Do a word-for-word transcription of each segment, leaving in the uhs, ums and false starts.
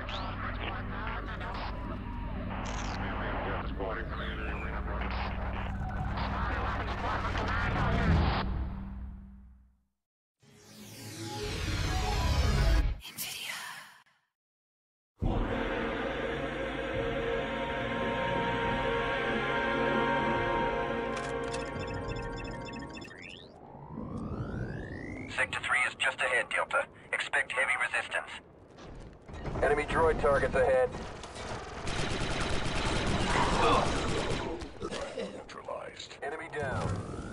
Sector three is just ahead, Delta. Expect heavy resistance. Enemy droid targets ahead. Neutralized. Enemy down.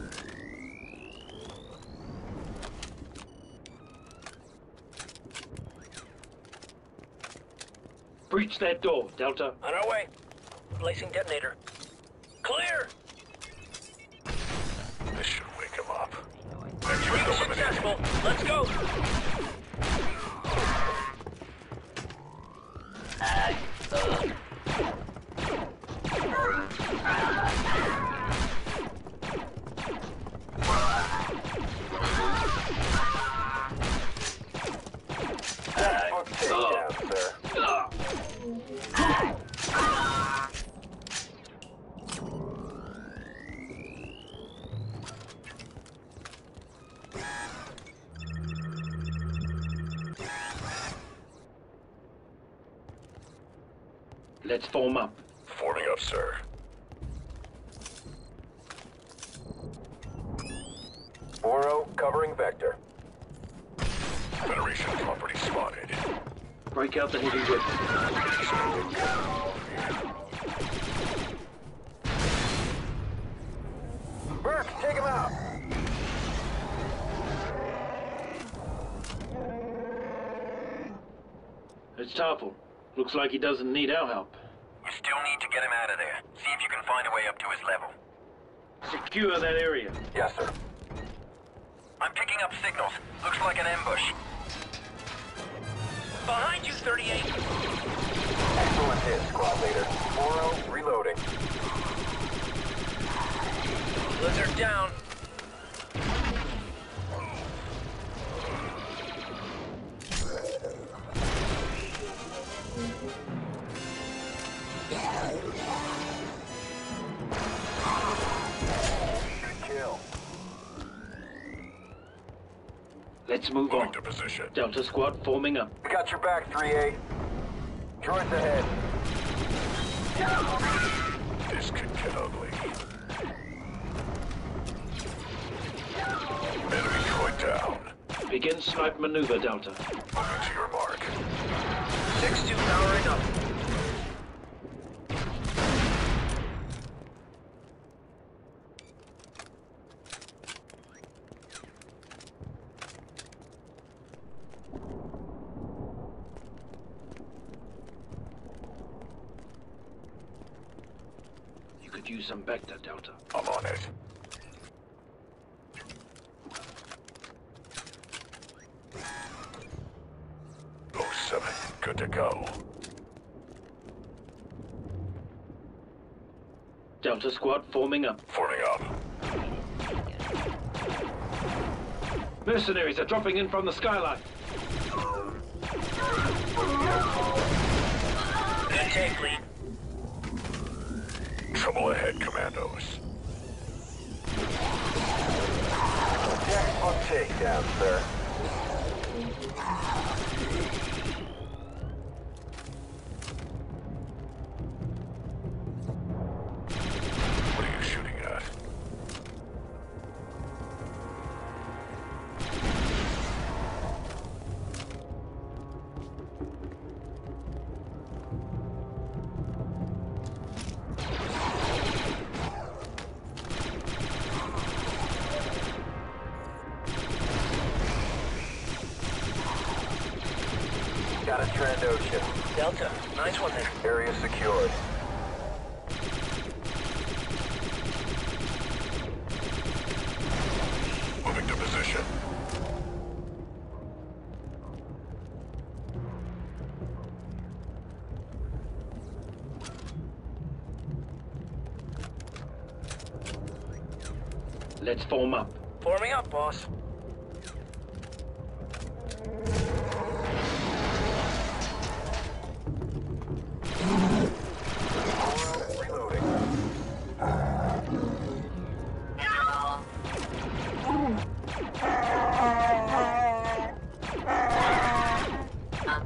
Breach that door, Delta. On our way. Placing detonator. Clear! This should wake him up. Being successful. Let's go! Textbook takedown, sir. Let's form up. Forming up, sir. Oro covering vector. Federation property spotted. Break out the heavy weapon. Burke, take him out! It's Tarful. Looks like he doesn't need our help. You still need to get him out of there. See if you can find a way up to his level. Secure that area. Yes, sir. I'm picking up signals. Looks like an ambush. Behind you, thirty-eight! Excellent hit, squad leader. Oro reloading. Blizzard down. Kill. Let's move Moving on. to position. Delta squad forming up. We got your back, three A. Droids ahead. This could get ugly. Enemy droid down. Begin snipe maneuver, Delta. Moving to your mark. six two powering up. You could use some Bacta, Delta. I'm on it. oh seven, good to go. Delta squad forming up. Forming up. Mercenaries are dropping in from the skyline. Good take, lead. Trouble ahead, commandos. Textbook takedown, sir. What are you shooting at? Got a Trandoshan. Delta, nice one there. Area secured. Moving to position. Let's form up. Forming up, boss.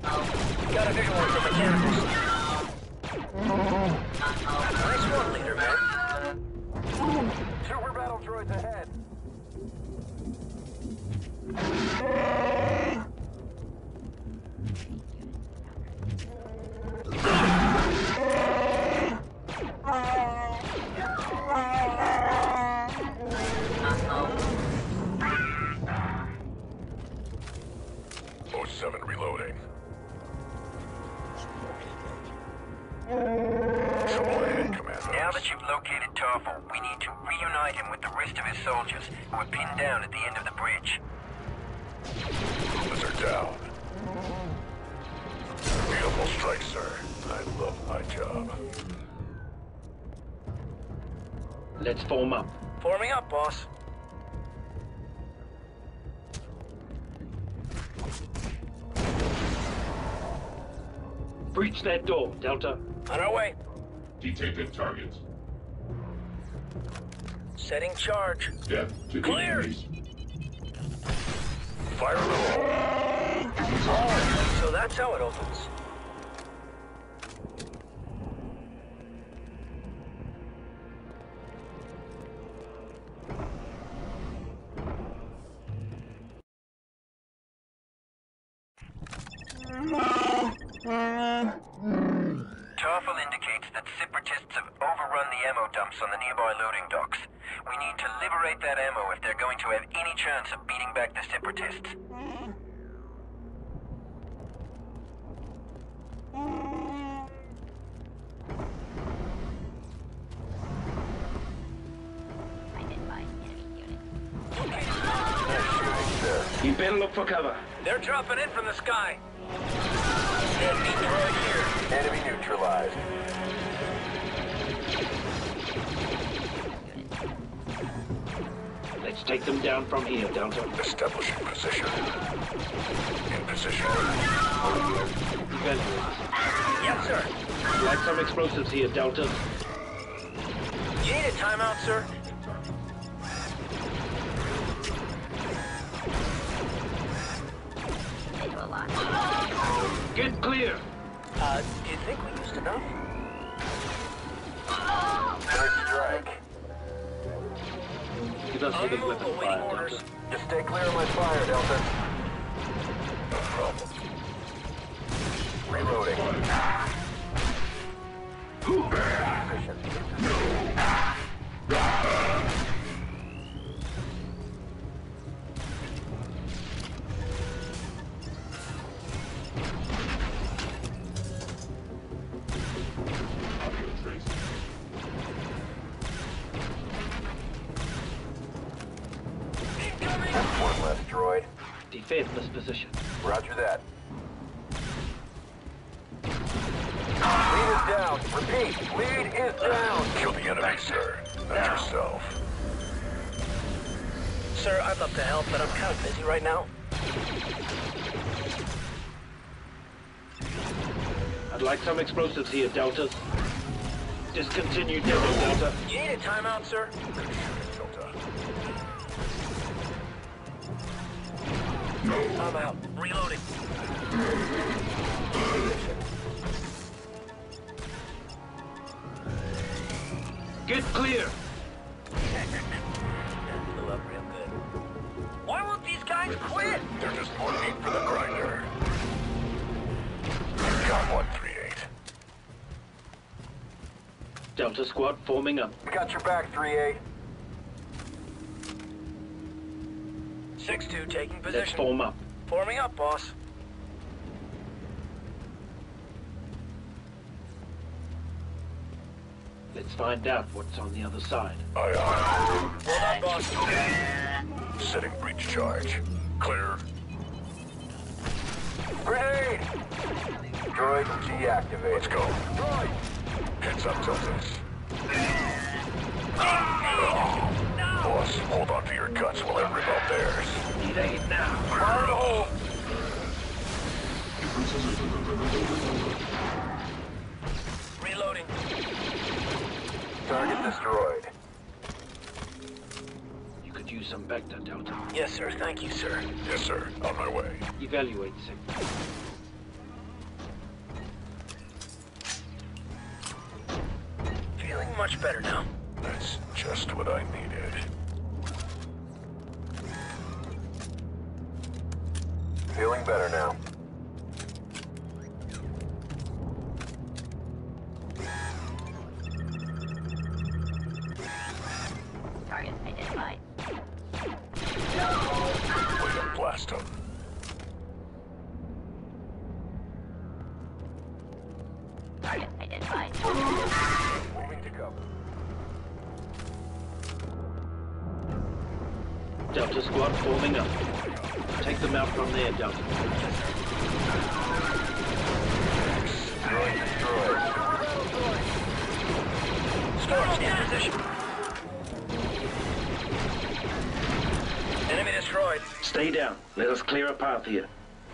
Got a visual on some mechanicals. Nice one, leader, man. Super battle droids ahead. oh seven reloading. Trouble ahead, Commander. Now that you've located Tarful, we need to reunite him with the rest of his soldiers who are pinned down at the end of the bridge. Are down. Beautiful strike, sir. I love my job. Let's form up. Forming up, boss. Breach that door, Delta. On our way. Detected targets. Setting charge. Death to Clear. enemies. Fire in the hole. So that's how it opens. Tarful indicates that Separatists have overrun the ammo dumps on the nearby loading docks. We need to liberate that ammo if they're going to have any chance of beating back the Separatists. You better look for cover. They're dropping in from the sky. Enemy droid here. Enemy neutralized. Let's take them down from here, Delta. Establishing position. In position. Evaluate. Yes, sir. Light some explosives here, Delta. You need a timeout, sir? Get clear. Uh, do you think we used enough? Third strike. Give us a good weapon Awaiting fire, orders. Delta. Just stay clear of my fire, Delta. No problem. Reloading. One less droid. Defend this position. Roger that. Lead is down. Repeat, lead is down. Kill the enemy, sir. Not yourself. Sir, I'd love to help, but I'm kind of busy right now. I'd like some explosives here, Delta. Discontinue demo, Delta. You need a timeout, sir? Delta. I'm out. Reloading. Get clear. Blew up real good. Why won't these guys quit? There's just more meat for the grinder. Got one three eight. Delta squad forming up. We got your back, three eight. six two taking Let's position. form up. Forming up, boss. Let's find out what's on the other side. Aye, aye. Hold on, boss. Setting breach charge. Clear. Grenade! Droid deactivated. Let's go. Droid! Heads up, Deltas. Oh. Boss, hold on to your guts while I rip out theirs. Need aid now. Fire in the hole! Reloading. Target destroyed. You could use some Bacta, Delta. Yes, sir. Thank you, sir. Yes, sir. On my way. Evaluate sector. much better now. That's just what I needed. Feeling better now. Target identified. Way to blast him. Target identified. Moving to cover. Delta squad forming up. Take them out from there, Delta. Droid destroyed. Scorch in position. Enemy destroyed. Stay down. Let us clear a path here.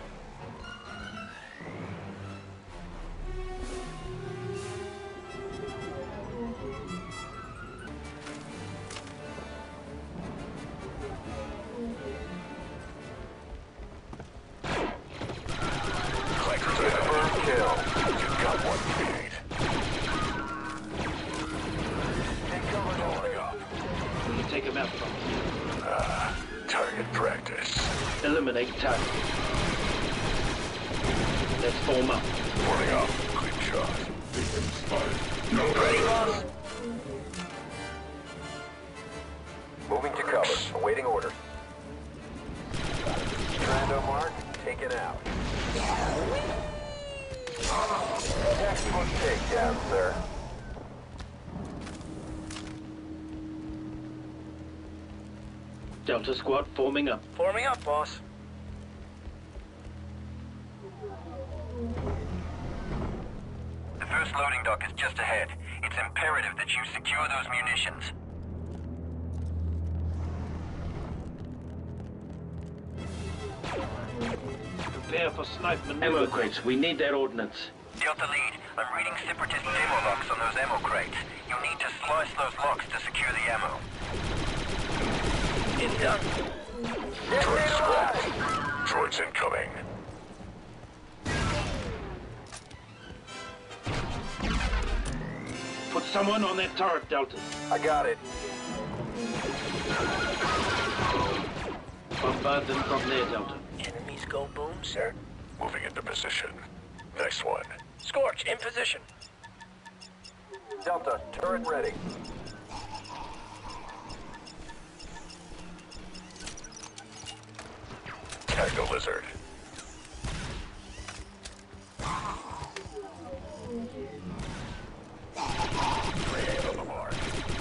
Take him out from here. Ah, target practice. Eliminate target. Let's form up. Warning up. Quick shot. Victim spotted. No Ready, boss? Moving to cover. Awaiting orders. Strando mark taken out. Textbook takedown, sir. Delta squad forming up. Forming up, boss. The first loading dock is just ahead. It's imperative that you secure those munitions. Prepare for snipe maneuver. Ammo crates. We need that ordnance. Delta lead, I'm reading Separatist demo locks on those ammo crates. You'll need to slice those locks to secure the ammo. In done. Droid squad. Droids incoming. Put someone on that turret, Delta. I got it. Bombard them from there, Delta. Enemies go boom, sir. Moving into position. Nice one. Scorch, in position. Delta, turret ready. Tag the lizard. Three on the mark.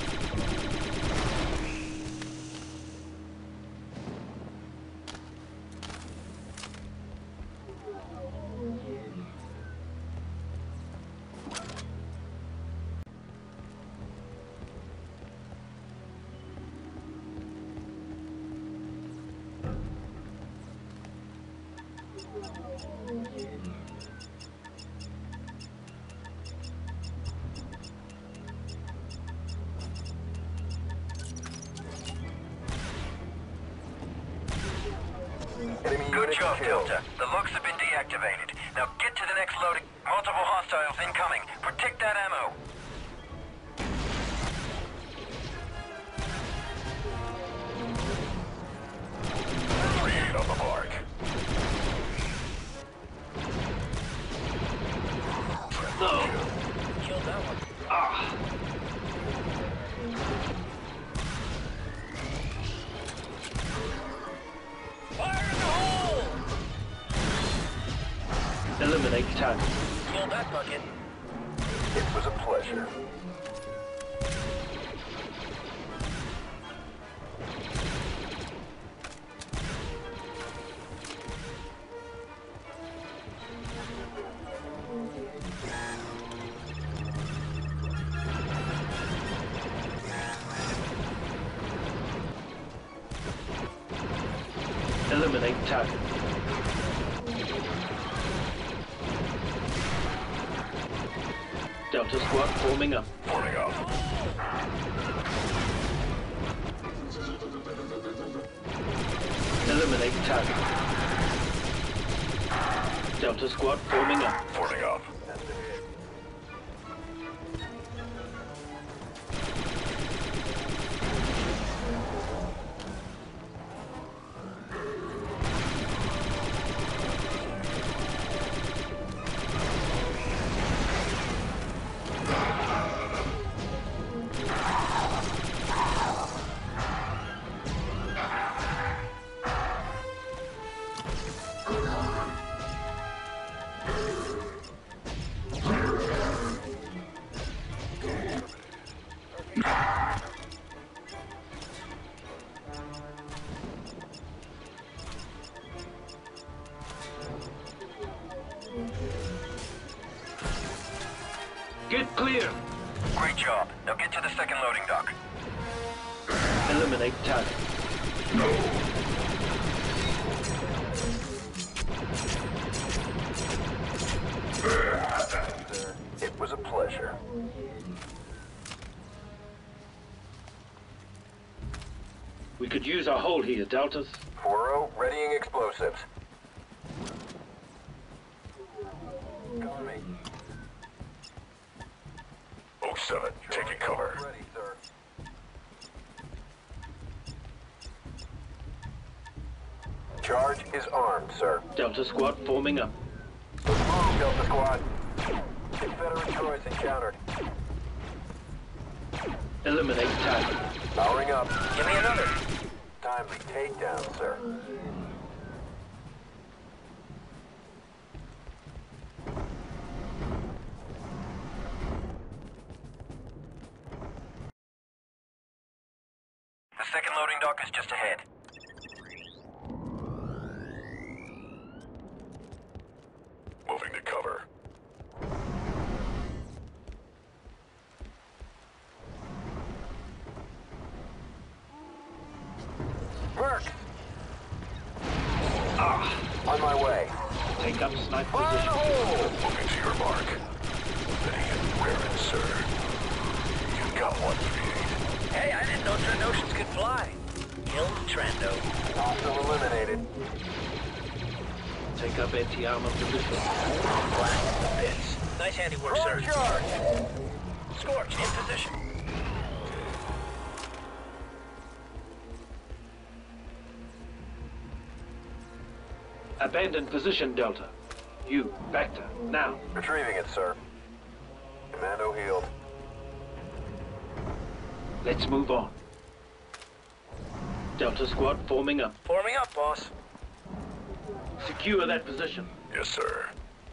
Enemy Good unit job, killed. Delta. The locks have been deactivated. Now get to the next loading. Multiple hostiles incoming. Protect that ammo. Three on the mark. No. Killed that one. Ah. Fire in the hole! Eliminate target. Kill that bucket. It was a pleasure. Eliminate target. Delta squad forming up. Warning up. Eliminate target. Delta squad forming up. Warning up. Get clear! Great job. Now get to the second loading dock. Eliminate target. It was a pleasure. We could use our hold here, Deltas. four oh, readying explosives. Cover me. oh seven, taking cover. Ready, sir. Charge is armed, sir. Delta Squad forming up. Let's move, Delta Squad. Confederate droids encountered. Eliminate target. Powering up. Give me another. Timely takedown, sir. The second loading dock is just ahead. Moving to cover. Merc! Ah, on my way. Take up snipe Fire in the position. hole! Moving to your mark. Ready and raring, sir. You got one, three eight. Hey, I didn't know Trandoshan's could fly. Kill Trando. Hostile eliminated. Take up anti-armor position. Black bits. Nice handiwork, sir. Throwing charge! Scorch, in position. Abandon position, Delta. You, Bacta, now. Retrieving it, sir. Commando healed. Let's move on. Delta Squad forming up. Forming up, boss. Secure that position. Yes, sir.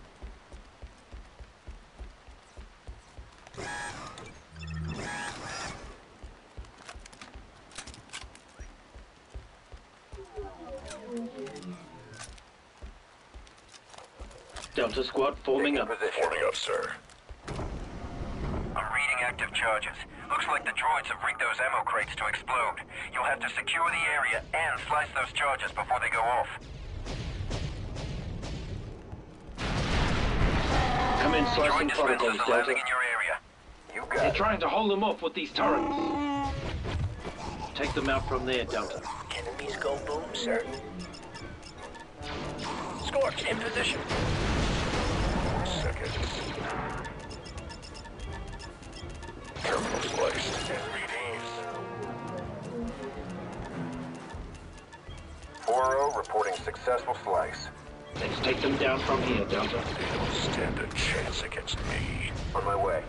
Delta Squad forming Taking up. position. Forming up, sir. I'm reading active charges. Looks like the droids have rigged those ammo crates to explode. You'll have to secure the area and slice those charges before they go off. Come in, Droid slicing dispensers protocols, are Delta. landing in your area. You They're got it. trying to hold them off with these turrets. Take them out from there, Delta. Enemies go boom, sir. Scorch, in position. Seconds. Terminal spliced. And readings. four oh reporting successful slice. Let's take them down from here, Delta. They don't stand a chance against me. On my way.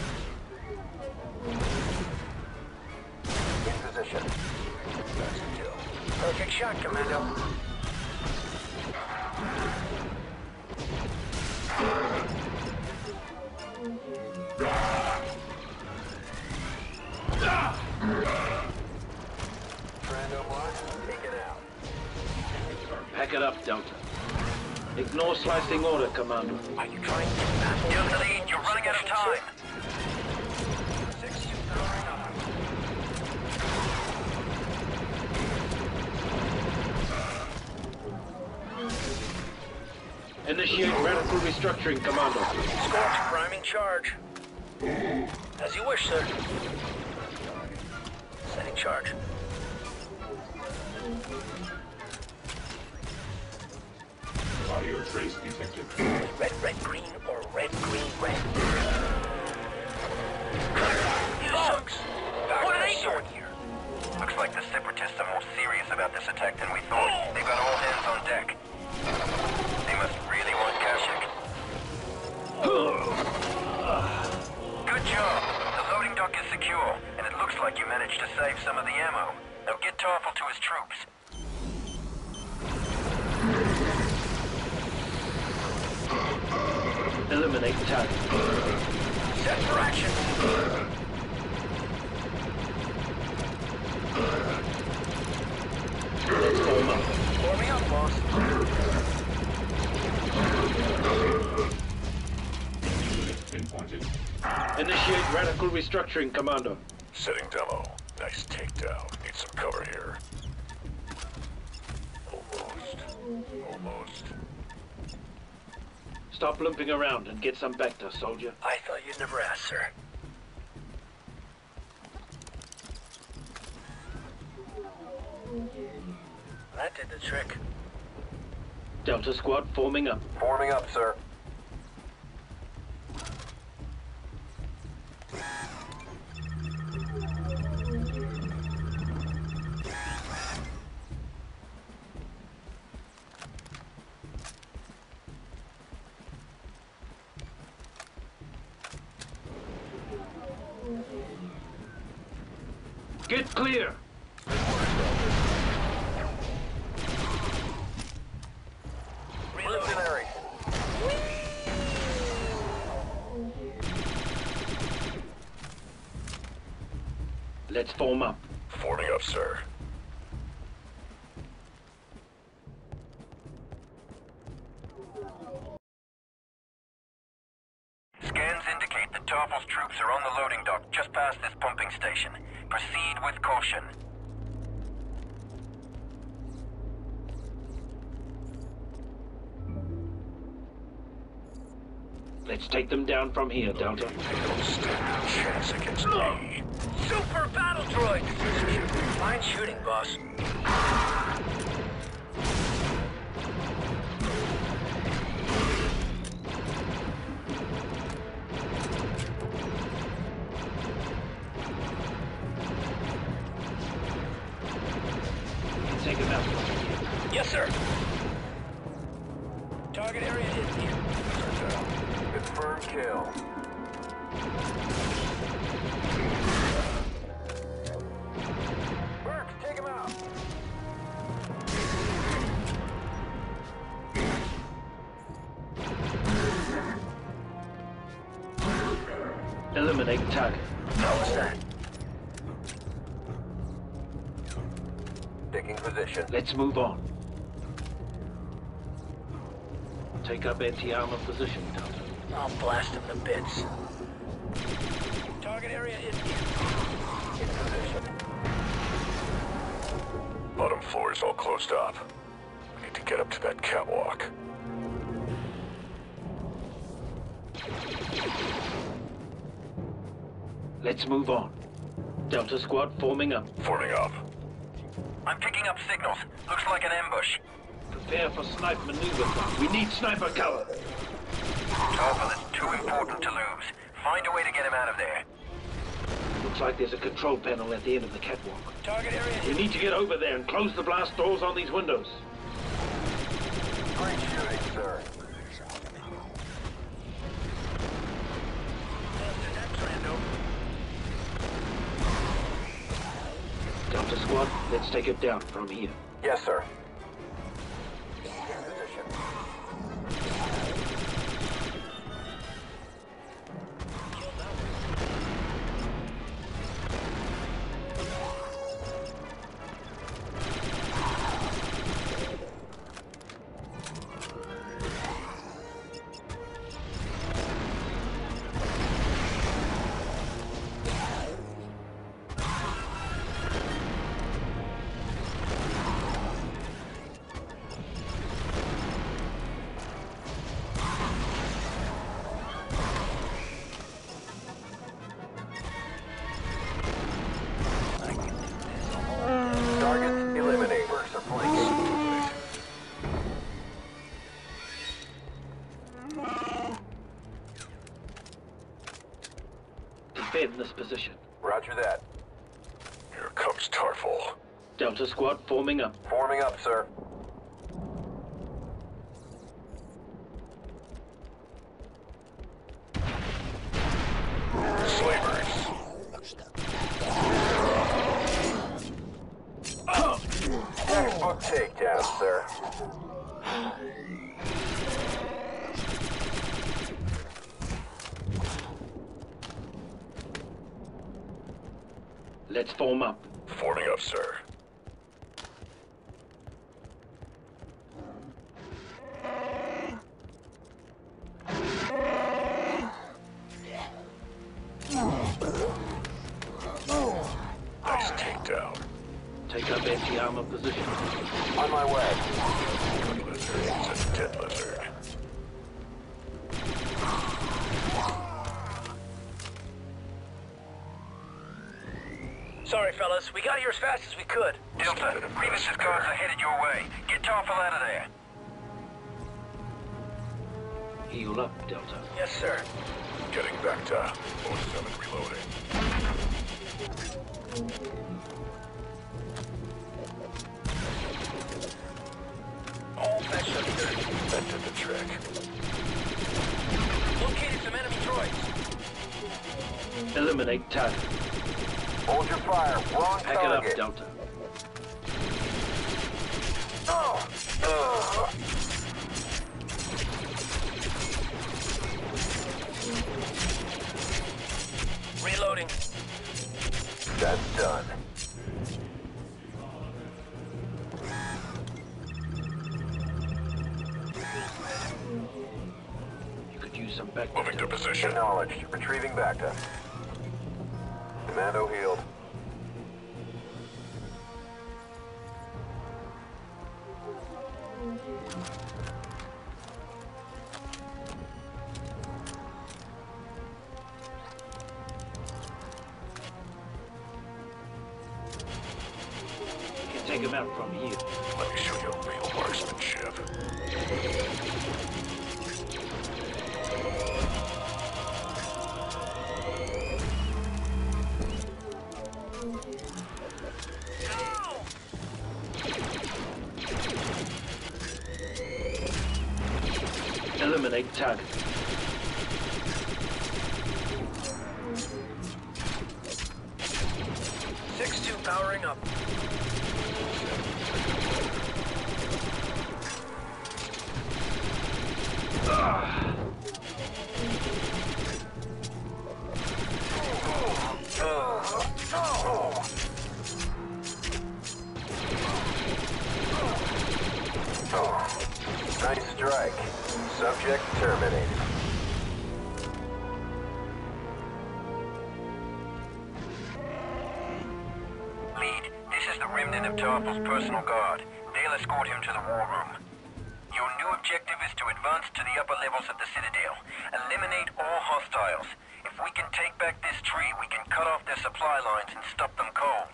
In position. That's a kill. Perfect shot, Commando. Trando mark, taken out. Pack it up, Delta. Ignore slicing order, Commander. Are you trying to battle? You're the lead. You're running out of time. Six, two, powering up. Initiate radical restructuring, Commander. Scorch, priming charge. As you wish, sir. Setting charge. Fire trace detected. Red, red, green, or red, green, red. You sucks. What are they doing here? Looks like the Separatists are more serious about this attack than we thought. They've got all hands on deck. They must really want Kashyyyk. Good job. The loading dock is secure, and it looks like you managed to save some of the ammo. Now get Tarfful to his troops. Eliminate target. Set for action. Let's form up. Forming up, boss. pinpointed. Initiate radical restructuring, Commander. Setting demo. Nice takedown. Need some cover here. Almost. Almost. Stop limping around and get some Vector, soldier. I thought you'd never ask, sir. That did the trick. Delta Squad forming up. Forming up, sir. Get clear! Mercenary. Let's form up. Forming up, sir. Scans indicate that Tarful's troops are on the loading dock just past this pumping station. Proceed with caution. Let's take them down from here, Delta. They don't stand a chance against me. Super battle droid! Fine shooting, boss. Take him out. Yes, sir. Target area is here. Confirmed kill. Burks, take him out. Eliminate target. How was that? Taking position. Let's move on. Take up anti-armor position, Delta. I'll blast him to bits. Target area is here. In position. Bottom floor is all closed up. We need to get up to that catwalk. Let's move on. Delta Squad forming up. Forming up. I'm picking up signals. Looks like an ambush. Prepare for snipe maneuver. We need sniper cover. Tarful is too important to lose. Find a way to get him out of there. Looks like there's a control panel at the end of the catwalk. Target area We is... need to get over there and close the blast doors on these windows. Great shooting, sir. Delta Squad, let's take it down from here. Yes, sir. In position. Targets eliminate. Burks are flanking. Defend this position. Roger that. Here comes Tarful. Delta Squad forming up. Forming up, sir. Slavers. Textbook takedown, sir. Let's form up. Forming up, sir. Sketchy armor position. On my way. Good lizard. It's a dead lizard. Sorry, fellas. We got here as fast as we could. Delta, Revis's cars are headed your way. Get Tarful out of there. Heal up, Delta. Yes, sir. Getting back to oh seven reloading. Oh, that should be good. That did the trick. Located some enemy droids. Eliminate target. Hold your fire. Wrong Pack it up, target. Delta. Oh. Ugh. Reloading. That's done. You could use some back. Moving to position. Acknowledged. Retrieving Bacta. Commando healed. You can take him out from here. Let me show you real marksmanship. Eliminate target. six two powering up. Ah. Nice strike. Subject terminated. Lead, this is the remnant of Tarful's personal guard. They'll escort him to the war room. Your new objective is to advance to the upper levels of the Citadel. Eliminate all hostiles. If we can take back this tree, we can cut off their supply lines and stop them cold.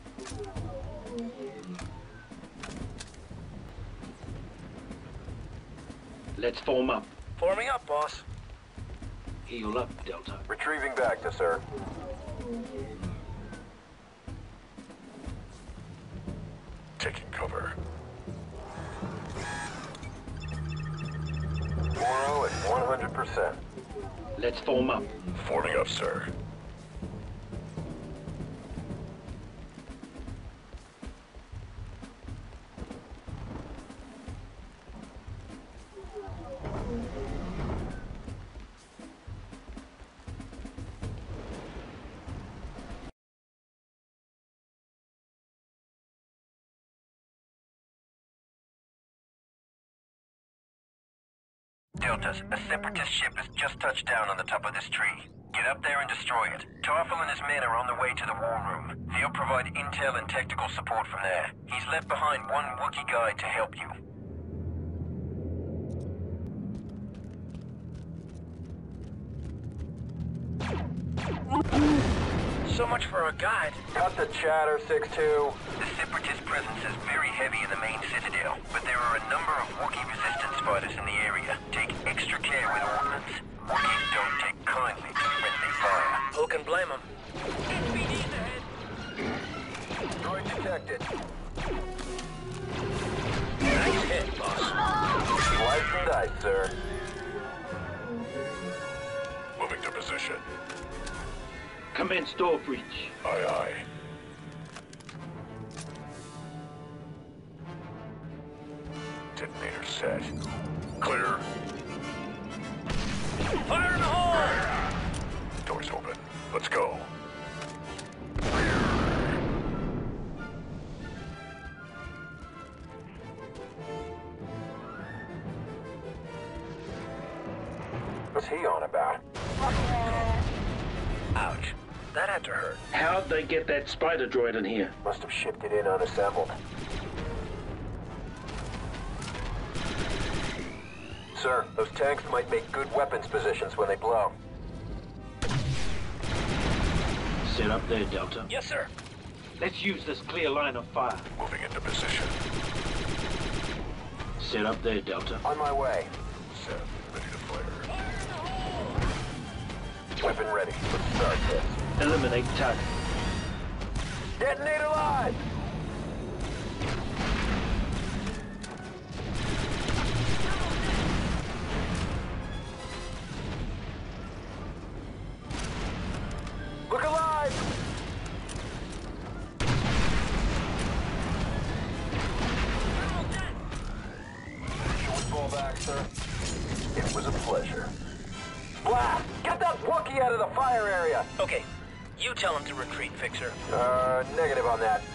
Let's form up. Forming up, boss. Heal up, Delta. Retrieving Bacta, sir. Taking cover. Tomorrow at one hundred percent. Let's form up. Forming up, sir. Deltas, a Separatist ship has just touched down on the top of this tree. Get up there and destroy it. Tarful and his men are on the way to the war room. They'll provide intel and tactical support from there. He's left behind one Wookiee guide to help you. So much for a guide. Cut the chatter, six two. The Separatist presence is very heavy in the main Citadel, but there are a number of Wookiee resistance fighters in the area. Take extra care with ordnance. Wookiees don't take kindly to friendly fire. Who can blame him? Droid detected. Nice hit, boss. Slice and dice, sir. Moving to position. Commence door breach. Aye, aye. Detonator set. Clear. Fire in the hole! Doors open. Let's go. What's he on about? Ouch. That had to hurt. How'd they get that spider droid in here? Must have shipped it in unassembled. Sir, those tanks might make good weapons positions when they blow. Set up there, Delta. Yes, sir. Let's use this clear line of fire. Moving into position. Set up there, Delta. On my way. Set. Ready to fire. Weapon ready. Let's start this. Eliminate target. Detonate alive! Look alive! Shall we fall back, sir? It was a pleasure. Blah! Get that Wookiee out of the fire area! Okay, you tell him to retreat, Fixer. Uh, negative on that.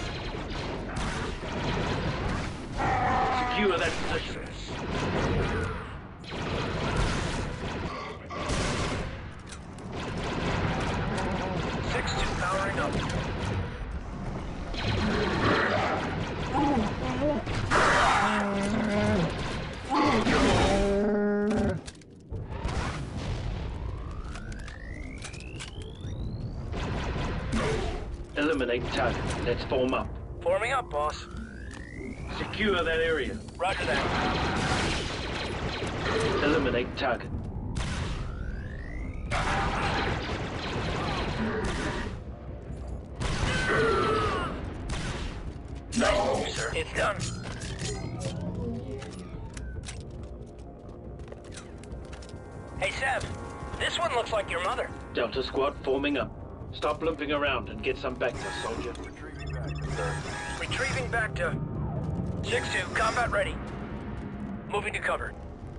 Secure that position. six two powering up. Eliminate target. Let's form up. Forming up, boss. Secure that area. Roger that. Eliminate target. No, sir. It's done. Hey, Sev. This one looks like your mother. Delta Squad forming up. Stop limping around and get some Bacta, soldier. Retrieving back to six two, combat ready. Moving to cover.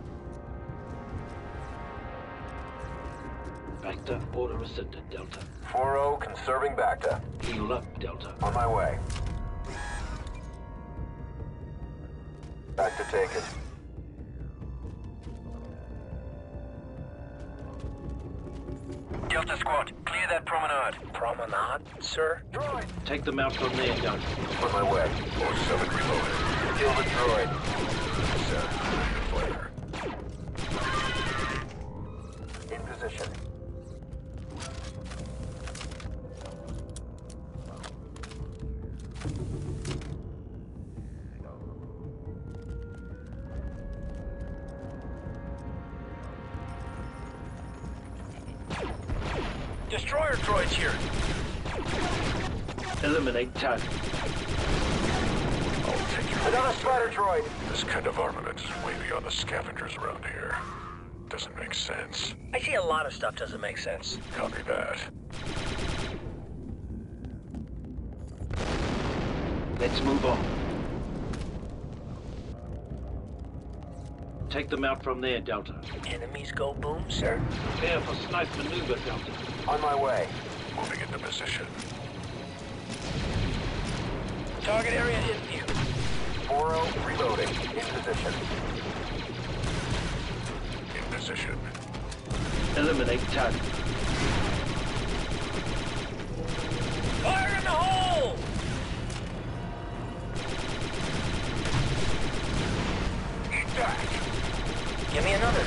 Bacta, order rescinded, Delta. four oh, conserving Bacta. Heal up, Delta. On my way. Bacta taken. Delta Squad, clear that promenade. Promenade, sir? Droid! Take them out from there, Delta. On my way. four seven reloaded. Kill the droid. Set. Ready to fire. In position. Destroyer droids here. Eliminate target. I'll take your Another spider droid! This kind of armament is way beyond the scavengers around here. Doesn't make sense. I see a lot of stuff doesn't make sense. Copy that. Let's move on. Take them out from there, Delta. Enemies go boom, sir. Prepare for snipe maneuver, Delta. On my way. Moving into position. Target area in view. four oh, reloading. In position. In position. Eliminate target. Fire in the hole! Eat that! Give me another.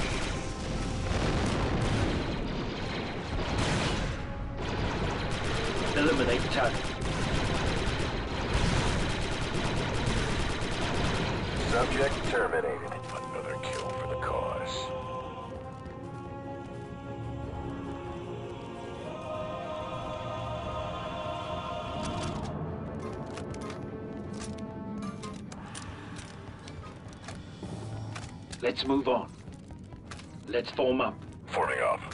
Eliminate target. Subject terminated. Another kill for the cause. Let's move on. Let's form up. Forming up.